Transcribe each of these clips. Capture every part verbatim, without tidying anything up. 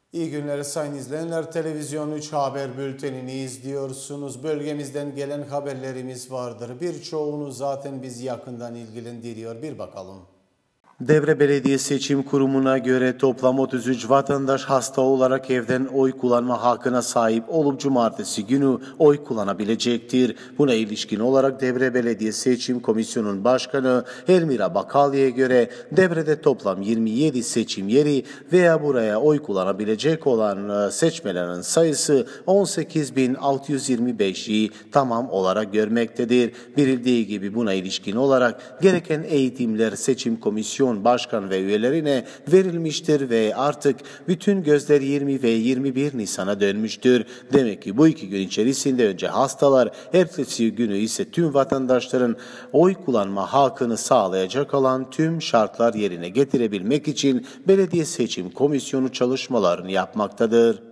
İyi günler sayın izleyenler. Televizyon üç Haber Bülteni'ni izliyorsunuz. Bölgemizden gelen haberlerimiz vardır. Birçoğunu zaten bizi yakından ilgilendiriyor. Bir bakalım. Devre Belediye Seçim Kurumu'na göre toplam otuz üç vatandaş hasta olarak evden oy kullanma hakkına sahip olup cumartesi günü oy kullanabilecektir. Buna ilişkin olarak Devre Belediye Seçim Komisyonu'nun başkanı Elmira Bakalya'ya göre Devre'de toplam yirmi yedi seçim yeri veya buraya oy kullanabilecek olan seçmelerin sayısı on sekiz bin altı yüz yirmi beş'i tamam olarak görmektedir. Bilindiği gibi buna ilişkin olarak gereken eğitimler Seçim Komisyonu Başkan ve üyelerine verilmiştir ve artık bütün gözler yirmi ve yirmi bir Nisan'a dönmüştür. Demek ki bu iki gün içerisinde önce hastalar, ertesi günü ise tüm vatandaşların oy kullanma hakkını sağlayacak olan tüm şartlar yerine getirebilmek için Belediye Seçim Komisyonu çalışmalarını yapmaktadır.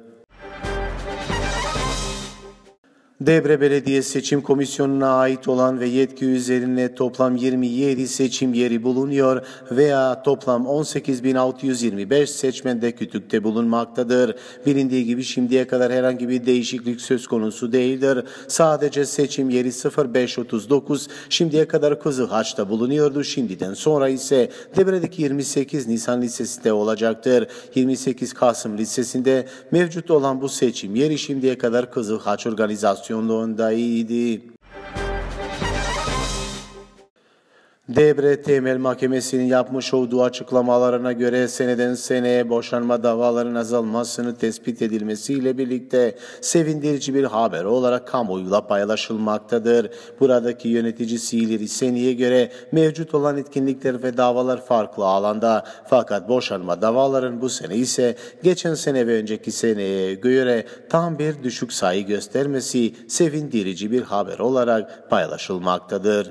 Devre Belediye Seçim Komisyonu'na ait olan ve yetki üzerine toplam yirmi yedi seçim yeri bulunuyor veya toplam on sekiz bin altı yüz yirmi beş seçmen de kütükte bulunmaktadır. Bilindiği gibi şimdiye kadar herhangi bir değişiklik söz konusu değildir. Sadece seçim yeri sıfır beş otuz dokuz şimdiye kadar Kızılhaç'ta bulunuyordu. Şimdiden sonra ise Devre'deki yirmi sekiz Nisan Lisesi'nde olacaktır. yirmi sekiz Kasım Lisesi'nde mevcut olan bu seçim yeri şimdiye kadar Kızılhaç organizasyonu iyiydi. Devre Temel Mahkemesi'nin yapmış olduğu açıklamalarına göre seneden seneye boşanma davalarının azalmasını tespit edilmesiyle birlikte sevindirici bir haber olarak kamuoyuyla paylaşılmaktadır. Buradaki yöneticisi İleri Seni'ye göre mevcut olan etkinlikler ve davalar farklı alanda, fakat boşanma davaların bu sene ise geçen sene ve önceki seneye göre tam bir düşük sayı göstermesi sevindirici bir haber olarak paylaşılmaktadır.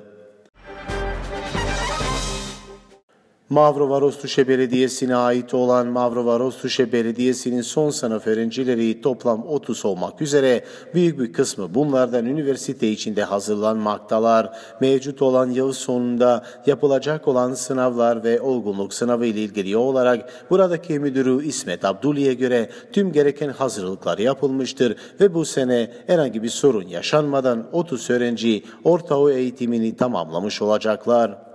Mavrova-Rostuşe Belediyesi'ne ait olan Mavrova-Rostuşe Belediyesi'nin son sınıf öğrencileri toplam otuz olmak üzere büyük bir kısmı bunlardan üniversite içinde hazırlanmaktalar. Mevcut olan yıl sonunda yapılacak olan sınavlar ve olgunluk sınavı ile ilgili olarak buradaki müdürü İsmet Abdulli'ye göre tüm gereken hazırlıklar yapılmıştır ve bu sene herhangi bir sorun yaşanmadan otuz öğrenci orta eğitimini tamamlamış olacaklar.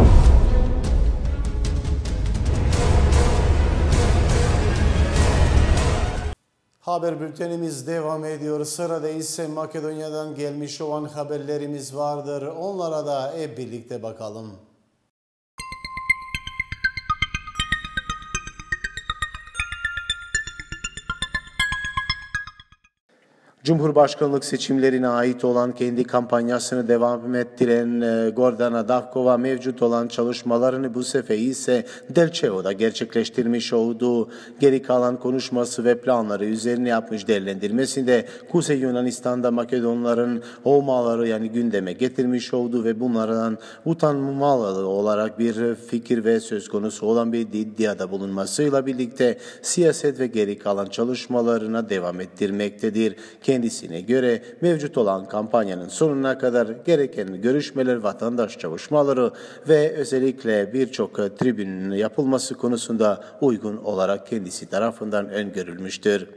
Haber bültenimiz devam ediyor. Sırada ise Makedonya'dan gelmiş olan haberlerimiz vardır. Onlara da hep birlikte bakalım. Cumhurbaşkanlık seçimlerine ait olan kendi kampanyasını devam ettiren Gordana Davkova mevcut olan çalışmalarını bu sefer ise Delçevo'da gerçekleştirmiş olduğu geri kalan konuşması ve planları üzerine yapmış değerlendirmesinde Kuzey Yunanistan'da Makedonların olmaları yani gündeme getirmiş olduğu ve bunlardan utanmamalı olarak bir fikir ve söz konusu olan bir iddiada bulunmasıyla birlikte siyaset ve geri kalan çalışmalarına devam ettirmektedir. Kendisine göre mevcut olan kampanyanın sonuna kadar gereken görüşmeler, vatandaş çalışmaları ve özellikle birçok tribünün yapılması konusunda uygun olarak kendisi tarafından öngörülmüştür.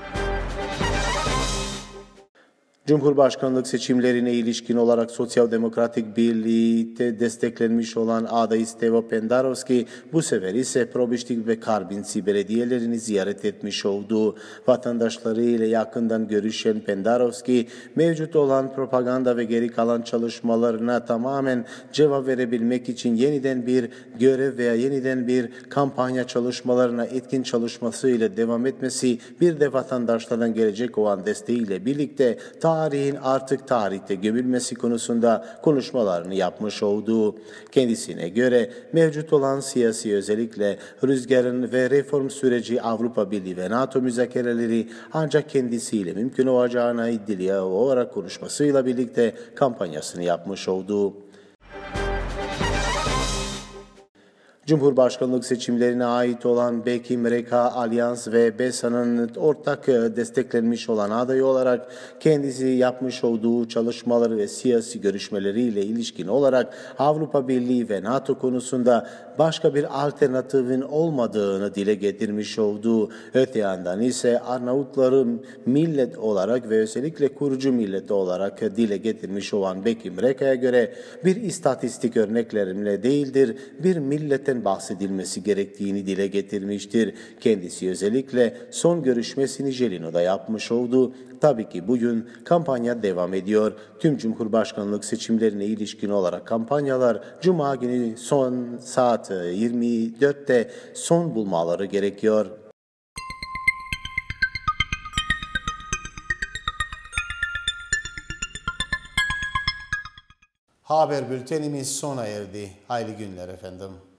Cumhurbaşkanlık seçimlerine ilişkin olarak Sosyal Demokratik Birlik'te desteklenmiş olan aday Stevo Pendarovski bu sefer ise Probiştik ve Karbinci belediyelerini ziyaret etmiş olduğu vatandaşları ile yakından görüşen Pendarovski mevcut olan propaganda ve geri kalan çalışmalarına tamamen cevap verebilmek için yeniden bir görev veya yeniden bir kampanya çalışmalarına etkin çalışması ile devam etmesi bir de vatandaşlardan gelecek olan desteğiyle birlikte tarihin artık tarihte gömülmesi konusunda konuşmalarını yapmış olduğu, kendisine göre mevcut olan siyasi özellikle rüzgarın ve reform süreci Avrupa Birliği ve NATO müzakereleri ancak kendisiyle mümkün olacağına iddialı olarak konuşmasıyla birlikte kampanyasını yapmış olduğu. Cumhurbaşkanlık seçimlerine ait olan Bekim Reka Alyans ve BESA'nın ortak desteklenmiş olan adayı olarak kendisi yapmış olduğu çalışmaları ve siyasi görüşmeleriyle ilişkin olarak Avrupa Birliği ve NATO konusunda başka bir alternatifin olmadığını dile getirmiş olduğu, öte yandan ise Arnavutları millet olarak ve özellikle kurucu millet olarak dile getirmiş olan Bekim Reka'ya göre bir istatistik örneklerimle değildir, bir milletten bahsedilmesi gerektiğini dile getirmiştir. Kendisi özellikle son görüşmesini Jelino'da yapmış oldu. Tabii ki bugün kampanya devam ediyor. Tüm Cumhurbaşkanlık seçimlerine ilişkin olarak kampanyalar Cuma günü son saat yirmi dörtte son bulmaları gerekiyor. Haber bültenimiz sona erdi. Hayırlı günler efendim.